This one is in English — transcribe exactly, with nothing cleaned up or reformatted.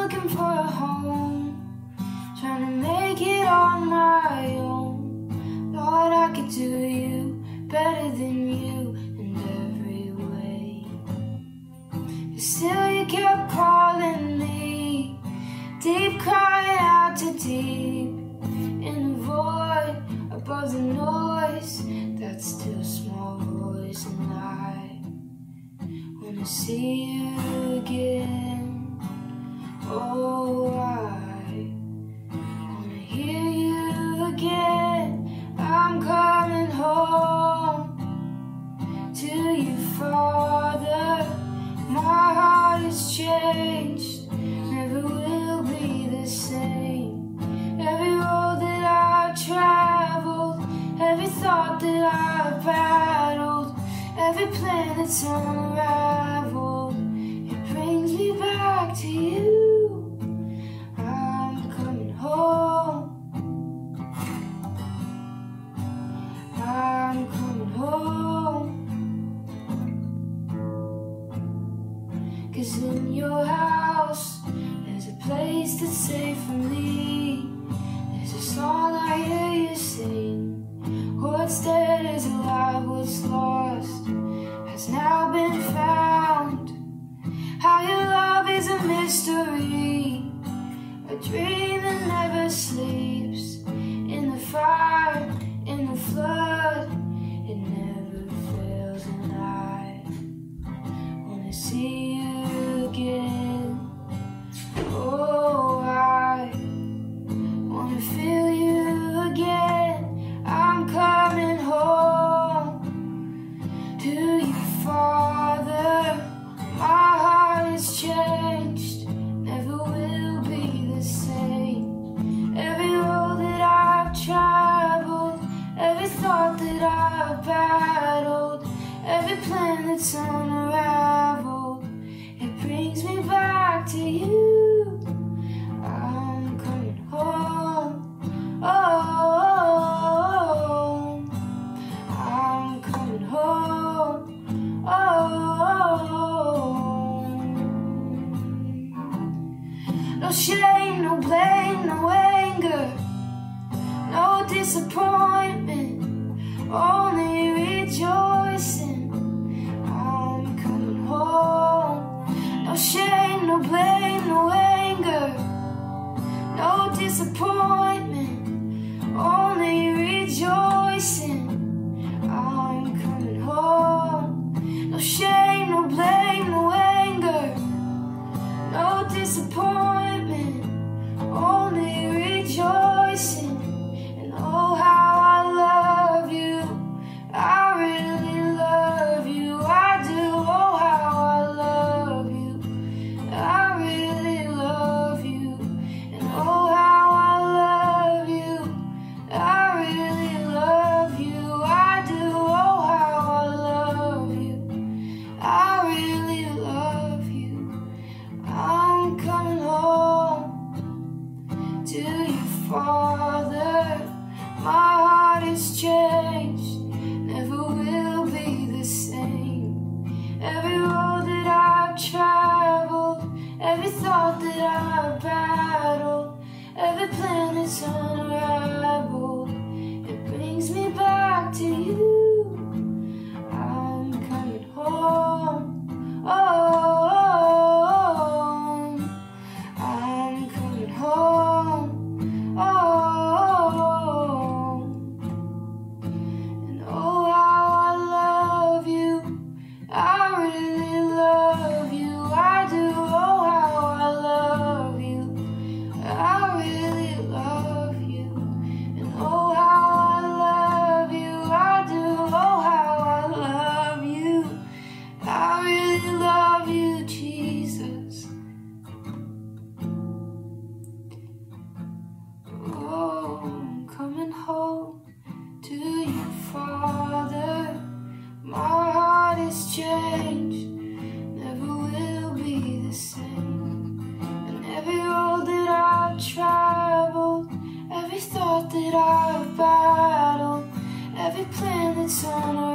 looking for a home, trying to make it on my own. Thought I could do you better than you in every way, but still you kept calling me, deep crying out to deep, in the void above the noise, that still small voice. And I wanna see you again. Oh, I wanna hear you again. I'm coming home to you, Father. My heart has changed, never will be the same. Every road that I've traveled, every thought that I've battled, every plan that's unraveled, it brings me back to you. I'm coming home, I'm coming home, 'cause in your house there's a place that's safe for me. There's a song I hear you sing. What's dead is alive, what's lost has now been found. How your love is a mystery, a dream that never sleeps. In the fire, in the flood, it never fails. And I wanna see you again. Oh, I wanna feel you again. I'm coming home to you, Father. My heart has changed, never will be the same. Every road that I've traveled, every thought that I've battled, every plan that's unraveled, it brings me back to you. I'm coming home. Oh, I'm coming home. Oh, no shame, no blame, no anger, no disappointment, only rejoicing. I'm coming home. No shame, no blame, no anger, no disappointment, only rejoicing. I'm coming home. No shame, no blame, no anger, no disappointment, only rejoicing. And oh, how I love you, I really love you, I do. Oh, how I love you, I really love you. And oh, how I love you, I really love you, I do. Oh, how I love you, I really love you. I'm coming home to you, Father. My heart has changed, never will be the same. Every road that I've traveled, every thought that I've battled, every plan that's unraveled, it brings me back to you. I'm coming home. Oh, I'm coming home. Oh, and oh, how I love you, I really love you, I do. Oh, how I love you, I really love you. And oh, how I love you, I do. Oh, how I love you, I really love you, Jesus. Oh, I'm coming home to you, Father. My heart has changed, never will be the same. And every road that I've traveled, every thought that I've battled, every plan that's unraveled,